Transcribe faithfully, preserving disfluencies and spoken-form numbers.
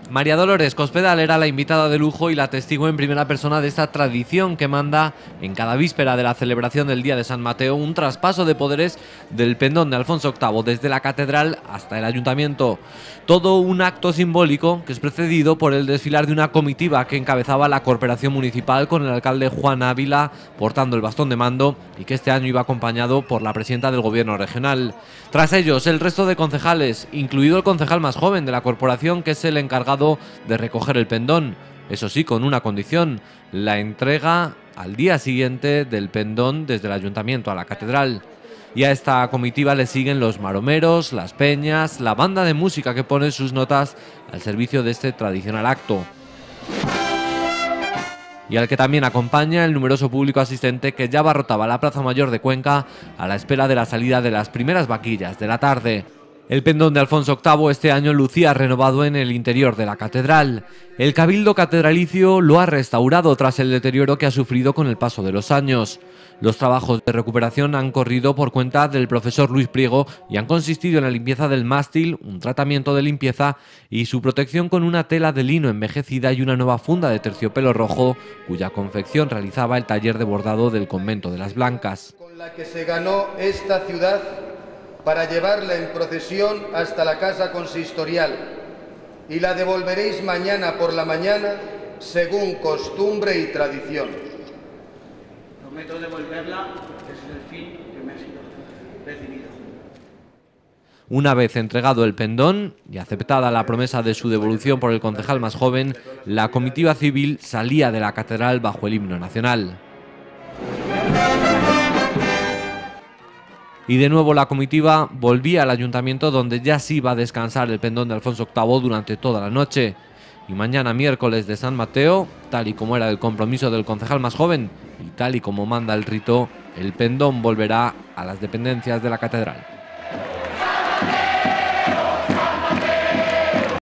María Dolores Cospedal era la invitada de lujo y la testigo en primera persona de esta tradición que manda en cada víspera de la celebración del Día de San Mateo un traspaso de poderes del pendón de Alfonso octavo desde la catedral hasta el ayuntamiento. Todo un acto simbólico que es precedido por el desfilar de una comitiva que encabezaba la corporación municipal con el alcalde Juan Ávila portando el bastón de mando y que este año iba acompañado por la presidenta del gobierno regional. Tras ellos, el resto de concejales, incluido el concejal más joven de la corporación, que es el encargado de recoger el pendón, eso sí, con una condición: la entrega al día siguiente del pendón desde el ayuntamiento a la catedral. Y a esta comitiva le siguen los maromeros, las peñas, la banda de música que pone sus notas al servicio de este tradicional acto. Y al que también acompaña el numeroso público asistente que ya abarrotaba la Plaza Mayor de Cuenca a la espera de la salida de las primeras vaquillas de la tarde. El pendón de Alfonso octavo este año lucía renovado en el interior de la catedral. El cabildo catedralicio lo ha restaurado tras el deterioro que ha sufrido con el paso de los años. Los trabajos de recuperación han corrido por cuenta del profesor Luis Priego y han consistido en la limpieza del mástil, un tratamiento de limpieza y su protección con una tela de lino envejecida y una nueva funda de terciopelo rojo, cuya confección realizaba el taller de bordado del convento de las Blancas. Con la que se ganó esta ciudad para llevarla en procesión hasta la casa consistorial, y la devolveréis mañana por la mañana según costumbre y tradición. Prometo devolverla, que es el fin que me ha sido recibido. Una vez entregado el pendón y aceptada la promesa de su devolución por el concejal más joven, la comitiva civil salía de la catedral bajo el himno nacional. Y de nuevo la comitiva volvía al ayuntamiento, donde ya se iba a descansar el pendón de Alfonso octavo durante toda la noche. Y mañana, miércoles de San Mateo, tal y como era el compromiso del concejal más joven y tal y como manda el rito, el pendón volverá a las dependencias de la catedral.